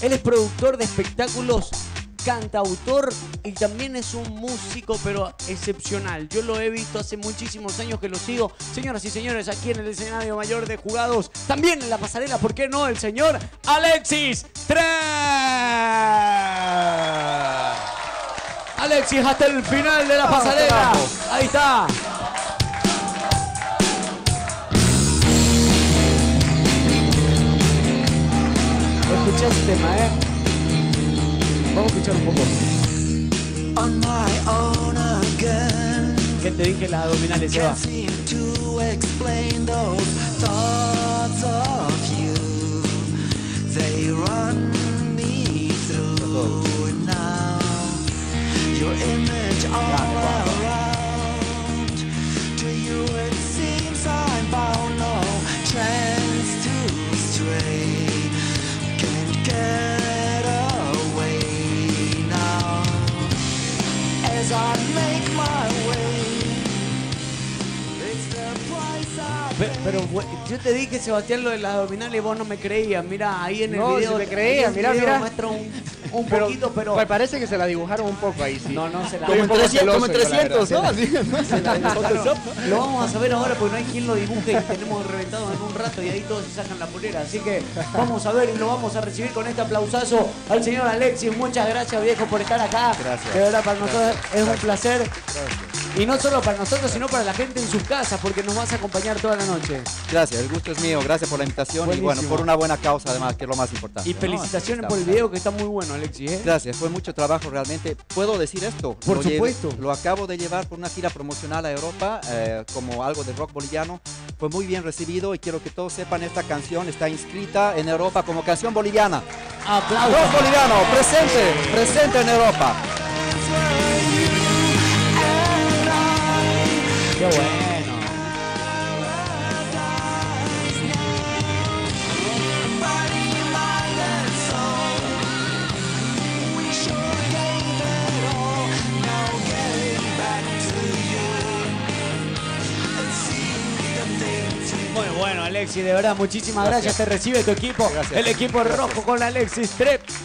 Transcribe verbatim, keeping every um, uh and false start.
Él es productor de espectáculos, cantautor y también es un músico, pero excepcional. Yo lo he visto hace muchísimos años que lo sigo. Señoras y señores, aquí en el escenario mayor de Jugados, también en la pasarela, ¿por qué no? El señor Alexis Trep. Alexis hasta el final de la pasarela. Ahí está. Escucha este tema, ¿eh? Vamos a escuchar un poco. On my own again. ¿Qué te dije las abdominales, Eva? Your image all around. To you it seems I'm bound, no chance to stray. Can't get away now. As I make my way, it's the price I pay. Pero, pero yo te dije, Sebastián, lo de las abdominales y vos no me creías. Mira, ahí en el no, video. No, si me creía, mira, mira. Muestra un, un pero, poquito, pero... Me parece que se la dibujaron un poco ahí, sí. No, no se la como dibujaron. como en trescientos, ¿no? Lo vamos a saber ahora porque no hay quien lo dibuje y tenemos reventado en un rato y ahí todos se sacan la polera. Así que vamos a ver y lo vamos a recibir con este aplausazo al señor Alexis. Muchas gracias, viejo, por estar acá. Gracias. De verdad, para nosotros gracias. es un placer. Gracias. Y no solo para nosotros, sino para la gente en sus casas, porque nos vas a acompañar toda la noche. Gracias, el gusto es mío. Gracias por la invitación. Buenísimo. Y bueno, por una buena causa además, que es lo más importante. Y felicitaciones, ¿no? por el video, que está muy bueno, Alexis, ¿eh? Gracias, fue mucho trabajo realmente. ¿Puedo decir esto? Por lo supuesto. Llevé, lo acabo de llevar por una gira promocional a Europa, eh, como algo de rock boliviano. Fue muy bien recibido y quiero que todos sepan, esta canción está inscrita en Europa como canción boliviana. ¡Aplausos! Rock boliviano, presente, presente en Europa. ¡Qué bueno! Bueno, bueno, Alexis, de verdad, muchísimas gracias. gracias. Te recibe tu equipo, gracias. El equipo gracias. rojo con Alexis Trep.